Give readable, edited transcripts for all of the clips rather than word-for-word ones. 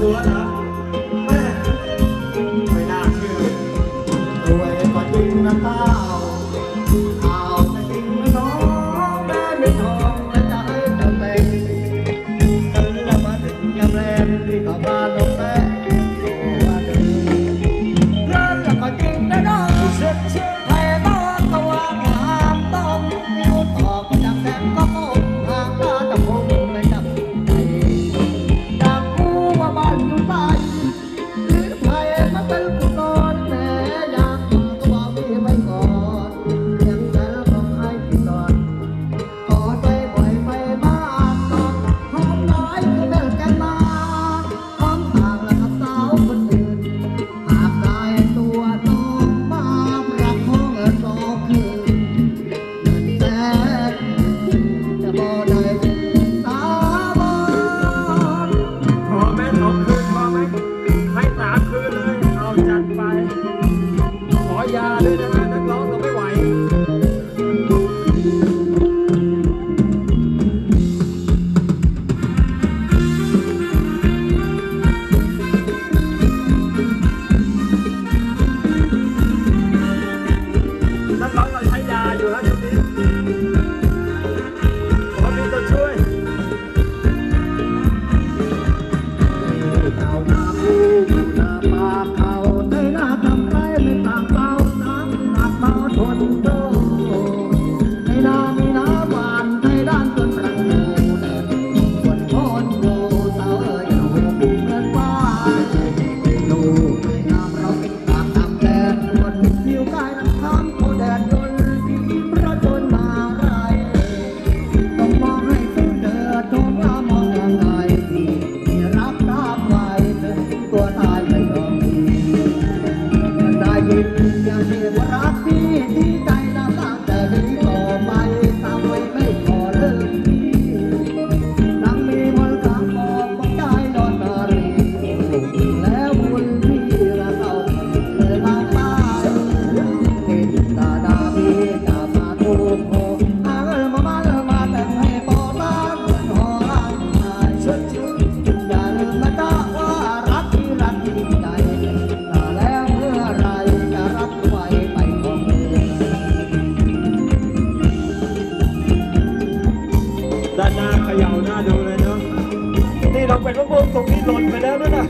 ตัวนะแม่ไม่น่าเชื่อรวยก็จริงนะเต้าข่าวแต่จริงนะน้องแม่ไม่ทองและใจเจ้าเต็งฉันละมาถึงยามแรงที่เขาบ้านลงแม่ตัวหนึ่งเรื่องก็จริงนะน้องเชื่อใครบ้างก็ว่างามต้องนิ้วต่อก็จับแขนก็คงทางตาจะคงไม่จับใจอยากรู้ว่าบ้านอยู่ใต้หรือใครมาเป็นผู้ก่อนแม่อยากมาก็บอกพี่ไว้ก่อนยังจะบอกให้พี่ก่อนขอใจบ่อยไปบ้านก่อนหอมน้อยคือเดินกันมาหอมต่างและกับสาวคนอื่นหากได้ตัวน้องมารักของเงินต่อคืนเงินแสนจะบ่ได้สาบานพอไหม2 คืนพอไหมให้3 คืนเลยเอาจัดไปขอยาเลยนะนักร้องเราไม่ไหวนักร้องเราใช้ยาอยู่แล้วทีนี้ขอมีตัวช่วยเขาหน้าคู่อยู่หน้าปากเขาในหน้าทำไรไม่ต่างเบาน้ำหนักเบาทนโตในหน้ามีน้ำหวานในด้านจนประตูแดดส่วนคนโง่เสาเอาบุกเงินฟ้าลูกไม่งามเราเป็นตากตำแดดคนผิวกายน้ำค้ำโคแดดจนเพราะจนมาไรต้องมองให้สุดเดินท้องฟ้ามองยังไงที่รับไว้ถึงตัวตายไม่ยอมดีได้ยินอย่างเสียงว่ารักพี่ที่ใจน่าตั้งแต่นี้ต่อไปตามไว้ไม่ขอเลิกพี่ดังมีมนต์กลางบอกว่าใจนอนนารีแล้วบุญพี่ละเศร้าเลยบางบ้านที่ตาดาพี่จะมาทุกโคมาแต่งให้ปอบ้านเหมือนหอร่างกายอย่าลืมนะจ๊ะว่ารักที่รักจริงใจแล้วเมื่อไรจะรับไว้ไปของเธอด้านหน้าเขย่าหน้าดูเลยเนาะนี่เราเป็นพวกตรงนี้หล่นไปแล้วนะ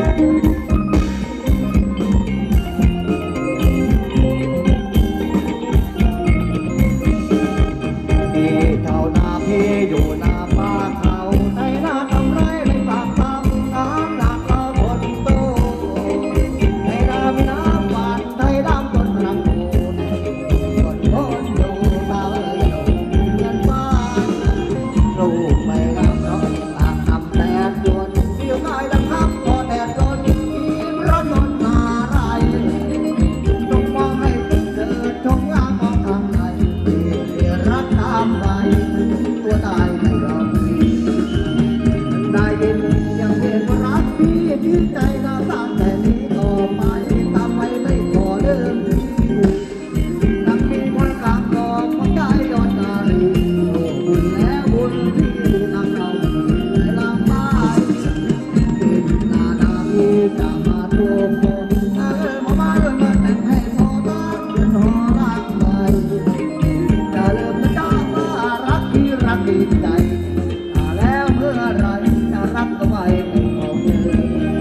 พี่เท่าหน้าพี่อยู่หน้าป่าเขาในหน้าทำไรไม่ปากคำน้ำหนักเราคนโตในน้ำมีน้ำหวานในดำจนรังโคนคนคนอยู่ตาเลยเงินบ้านลูกไม่งามเราปากคำแดดจนผิวกายดำคำพอแดดจนกินร้อนจนมาไรจงมองให้เกิดจงงามมองทางไหนรักตามไปตัวตายไม่ยอมได้ยินยังเห็นว่ารักพี่ที่ใจน่าตั้งแต่นี้ต่อไปทำไมไม่ขอเลิกนักมีคนกลางกองหัวใจยอดนารีบุญแล้วบุญที่นำเราในลำบากเป็นนาดาพี่จะมาทุกคนมาแต่งให้พอตั้งเป็นหอรักใหม่จะเริ่มจะว่ารักที่รักดีใจแล้วเมื่อไรจะรักก็ไว้เป็นของเธอ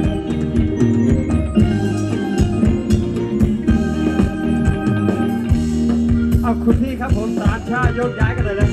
เอาคุณพี่ครับผมสารชาโยกย้ายกันเลยนะ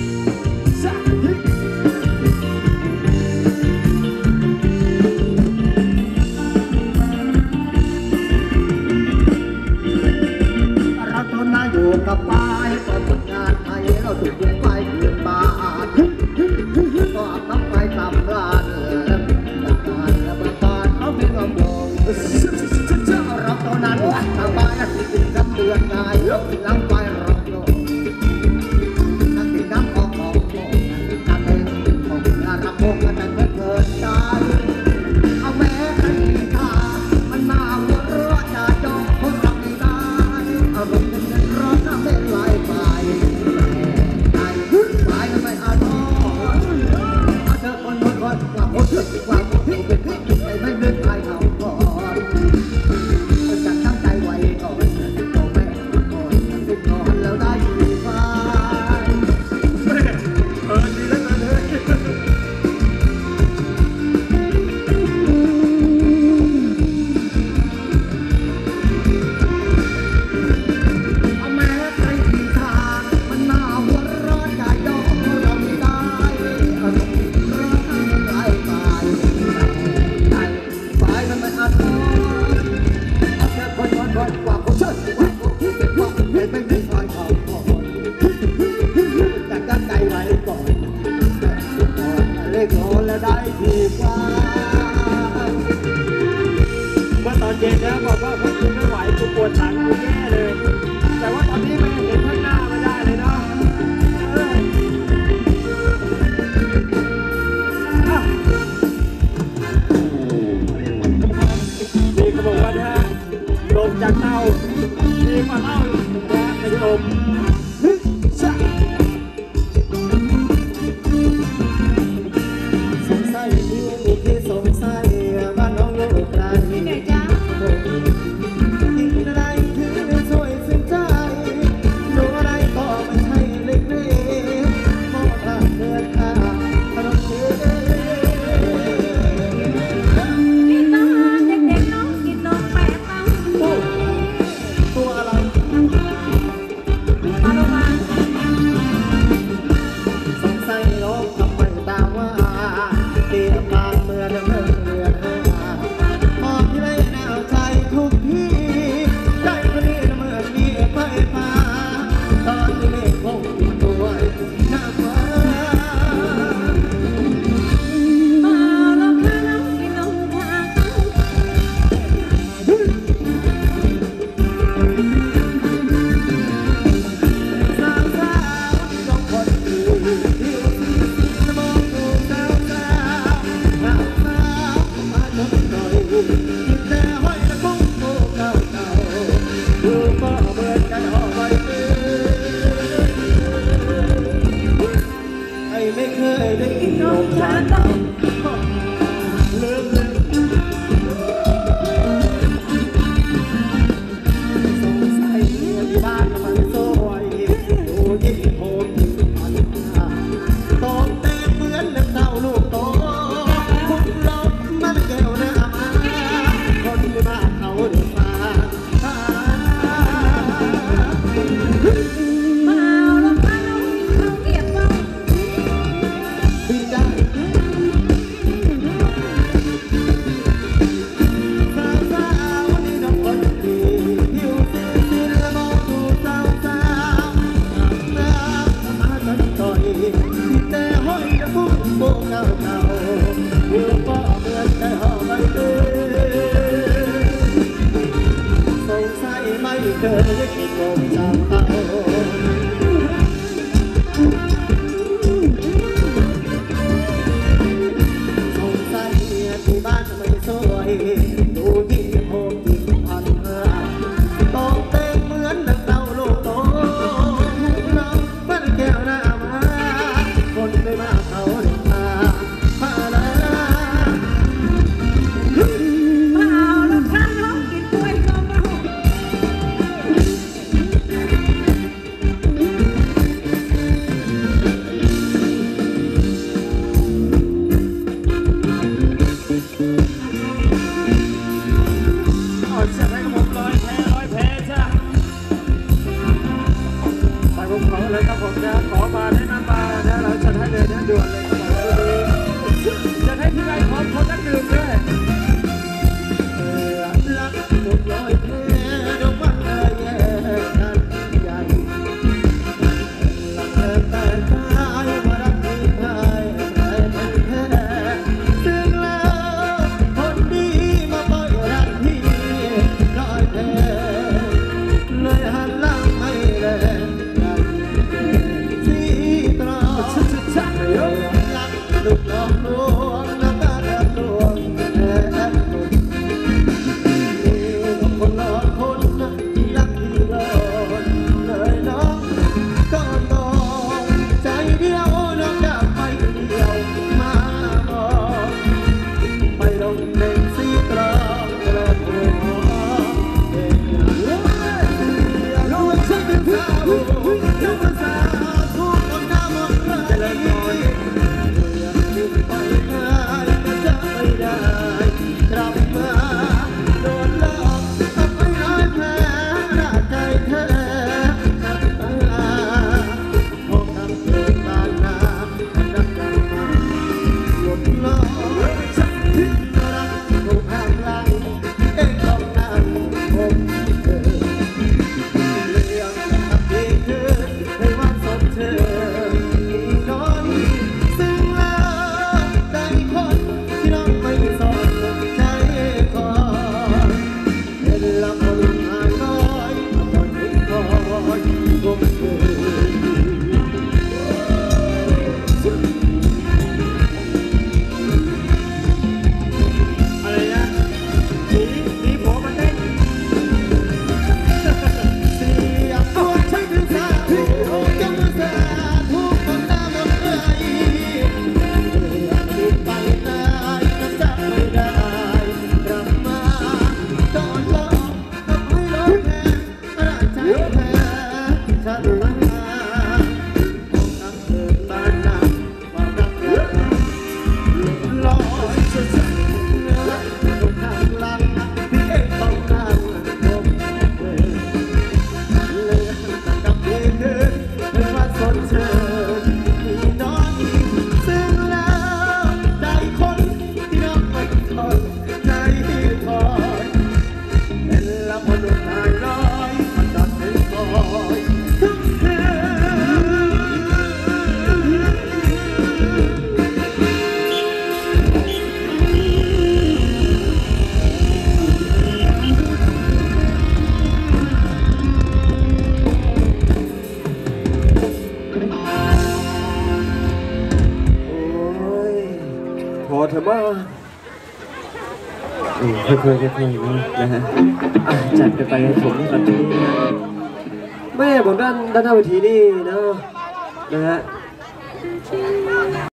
รักตอนนั้นอยู่กับป้ายตอนผลงานไทยเราถูกยิงไปเกินบาทก็อาบน้ำไปตามพลานประการเขาไม่ยอมลงรักตอนนั้นทางบ้านที่กินกับเดือนนายยกล้างไปรักโลกนักกินน้ำของนักเป็นของงานรับพงกันแต่เมื่อเกิดใจเอาแม้ใครท่ามันน่าหัวเราะจะจองคนรักไม่ได้อารมณ์เป็นร้อนน้ำเป็นลายไปใจไปกันไปอาท้อเธอคนว่าคนเธอว่าคนเป็นพิษใจไม่เดินไปดีกว่าเมื่อตอนเย็นนะบอกว่าคุณไม่ไหวกูปวดหลังกูแย่เลย แต่ว่าตอนนี้ไม่เห็นข้างหน้าไม่ได้เลยเนาะนี่เขาบอกว่าถ้าลงจากเตาดีกว่าเล่านะไปชมสงสัยที่สงสัยบ้านน้องอยู่ไกลที่ไหนจ๊ะกินอะไรถึงสวยซึ้งใจดูอะไรก็ไม่ใช่เล็กๆมองทางเดินทางถนนเดินพี่ตาเด็กๆน้องกินนมแปะตังตัวอะไรมาลงมาสงสัยน้องทำไมตามว่าเตียบานเมื่อเดินเรือมองที่ไรหนาวใจทุกที่ใจคนนี้เมื่อมีไปมาตอนนี้ไม่คงตัวหน้าฟ้ามาแล้วค่ะน้องกินนมชาตังสาวสาวที่ต้องคนดีที่มองดูสาวสาวหน้าฟ้ามาจนหน่อยกินแต่ห้อยและกุ้งโมเก่าเก่าดูก็เหมือนกันเอาไว้ไอ้ไม่เคยได้กินนมชาเต้าลืมสงสัยที่บ้านมันสวยดูยิ่งโหดยิ่งพันโตเต็มเหมือนน้ำเต้าลูกโตคุณลบมันแก้วหน้ามาคนที่บ้านเขาเดือดฟ้ามาแล้วค่ะน้องกินข้าวเกรียบบ้างบินได้สาวสาวนี่น้องคนดีผิวสีสีละมองดูสาวสาวน้ำมาจนต่อยแต่ห้อยจะพุ่งโบเก่าเก่าผิวก็เหมือนได้ห่อใบเตยสงสัยไม่เคยได้กินนมจากเต้า สงสัยที่บ้านไม่สวยดูยิ่งโหดยิ่งพันต้องเต็มเหมือนดังเต้าลูกโตน้องมันแก้วหน้ามาคนไม่มาเขาเดินมาพาลามาแล้วค่ะน้องกินกล้วยกรอบบ้างเอาจะให้ผมร้อยแพ้จ้ะไปผมขอเลยครับผมนะขอมาแนะนำมานะเราจะให้เลยนะด่วนเลยครับผมจะให้พี่ไอ้ขอคนนั้นดื่มด้วยรักสุดลอยเพลดอกมันเลยแยกกันใหญ่รักแต่ตายมารักที่ไทยแต่แท้ซึ่งแล้วคนดีมาปล่อยรักที่ลอยเพลเลยหันหลังไม่แลสีตรารักสุดหลอกลวงน้ำตาแทบลวงแทอเถอะมาค่อยๆนะฮะจัดกันไปผมตอนนี้นะแม่บอกด้านหน้าเวทีนี่นะฮะ